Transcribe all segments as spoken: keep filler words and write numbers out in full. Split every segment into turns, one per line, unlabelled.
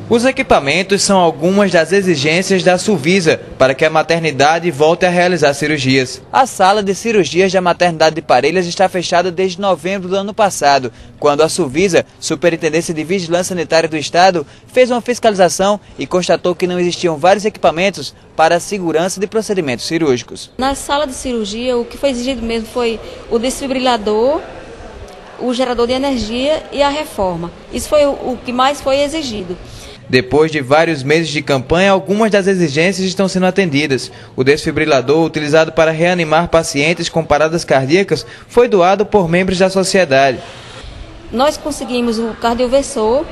Os equipamentos são algumas das exigências da Suvisa para que a maternidade volte a realizar cirurgias. A sala de cirurgias da maternidade de Parelhas está fechada desde novembro do ano passado, quando a Suvisa, Superintendência de Vigilância Sanitária do Estado, fez uma fiscalização e constatou que não existiam vários equipamentos para a segurança de procedimentos cirúrgicos.
Na sala de cirurgia, o que foi exigido mesmo foi o desfibrilador, o gerador de energia e a reforma. Isso foi o que mais foi exigido.
Depois de vários meses de campanha, algumas das exigências estão sendo atendidas. O desfibrilador, utilizado para reanimar pacientes com paradas cardíacas, foi doado por membros da sociedade.
Nós conseguimos o cardioversor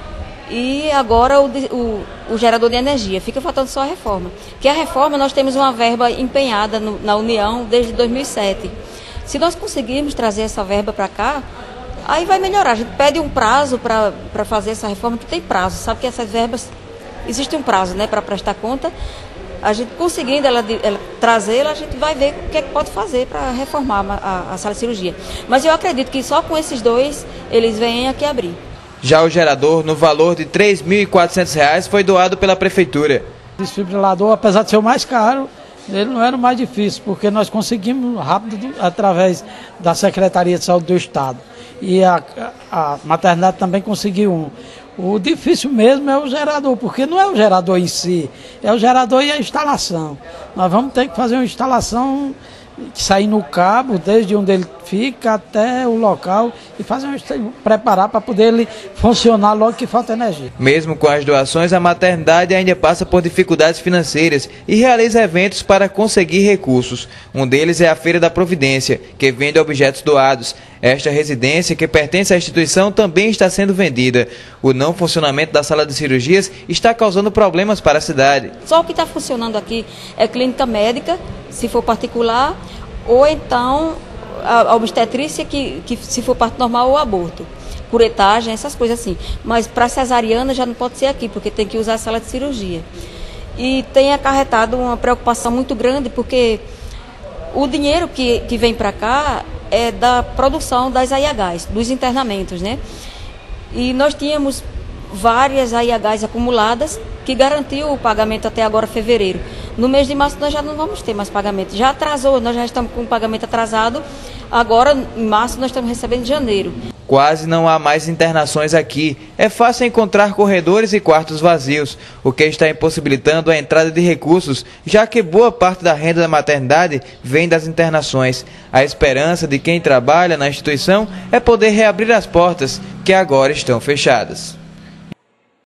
e agora o, o, o gerador de energia. Fica faltando só a reforma. Que a reforma nós temos uma verba empenhada no, na União desde dois mil e sete. Se nós conseguirmos trazer essa verba para cá, aí vai melhorar. A gente pede um prazo para fazer essa reforma, que tem prazo. Sabe que essas verbas, existe um prazo, né, para prestar conta. A gente conseguindo ela, ela trazê-la, a gente vai ver o que é que pode fazer para reformar a, a sala de cirurgia. Mas eu acredito que só com esses dois, eles vêm aqui abrir.
Já o gerador, no valor de três mil e quatrocentos reais, foi doado pela Prefeitura.
O desfibrilador, apesar de ser o mais caro, ele não era o mais difícil, porque nós conseguimos rápido através da Secretaria de Saúde do Estado. E a, a maternidade também conseguiu um. O difícil mesmo é o gerador, porque não é o gerador em si, é o gerador e a instalação. Nós vamos ter que fazer uma instalação que sair no cabo, desde onde ele fica até o local, e fazer um, preparar para poder ele funcionar logo que falta energia.
Mesmo com as doações, a maternidade ainda passa por dificuldades financeiras e realiza eventos para conseguir recursos. Um deles é a Feira da Providência, que vende objetos doados. Esta residência, que pertence à instituição, também está sendo vendida. O não funcionamento da sala de cirurgias está causando problemas para a cidade.
Só o que está funcionando aqui é clínica médica, se for particular, ou então a obstetrícia, que, que se for parto normal, ou aborto, curetagem, essas coisas assim. Mas para cesariana já não pode ser aqui, porque tem que usar a sala de cirurgia. E tem acarretado uma preocupação muito grande, porque o dinheiro que, que vem para cá é da produção das A I Hs, dos internamentos, né? E nós tínhamos várias A I Hs acumuladas que garantiu o pagamento até agora, fevereiro. No mês de março nós já não vamos ter mais pagamento. Já atrasou, nós já estamos com o pagamento atrasado. Agora, em março, nós estamos recebendo em janeiro.
Quase não há mais internações aqui. É fácil encontrar corredores e quartos vazios, o que está impossibilitando a entrada de recursos, já que boa parte da renda da maternidade vem das internações. A esperança de quem trabalha na instituição é poder reabrir as portas, que agora estão fechadas.